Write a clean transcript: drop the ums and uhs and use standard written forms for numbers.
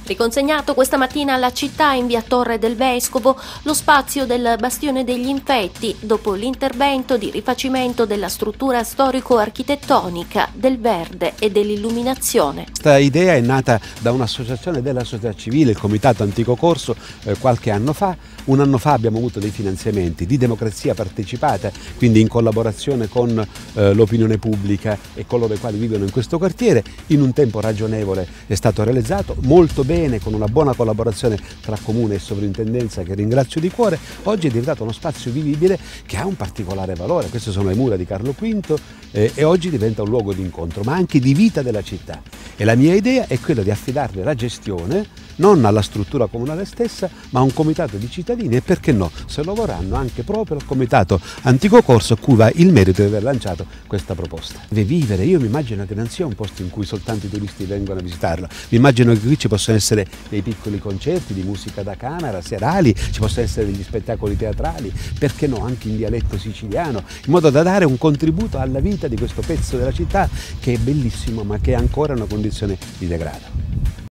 Riconsegnato questa mattina alla città in via Torre del Vescovo lo spazio del Bastione degli Infetti dopo l'intervento di rifacimento della struttura storico-architettonica, del verde e dell'illuminazione. Questa idea è nata da un'associazione della società civile, il Comitato Antico Corso, qualche anno fa. Un anno fa abbiamo avuto dei finanziamenti di democrazia partecipata, quindi in collaborazione con l'opinione pubblica e coloro i quali vivono in questo quartiere. In un tempo ragionevole è stato realizzato, molto bene, con una buona collaborazione tra Comune e Sovrintendenza, che ringrazio di cuore. Oggi è diventato uno spazio vivibile che ha un particolare valore. Queste sono le mura di Carlo V e oggi diventa un luogo di incontro, ma anche di vita della città. E la mia idea è quella di affidarle la gestione non alla struttura comunale stessa, ma a un comitato di cittadini e, perché no, se lo vorranno, anche proprio al Comitato Antico Corso, a cui va il merito di aver lanciato questa proposta. Deve vivere, io mi immagino che non sia un posto in cui soltanto i turisti vengono a visitarlo, mi immagino che qui ci possono essere dei piccoli concerti di musica da camera, serali, ci possono essere degli spettacoli teatrali, perché no, anche in dialetto siciliano, in modo da dare un contributo alla vita di questo pezzo della città che è bellissimo, ma che è ancora in una condizione di degrado.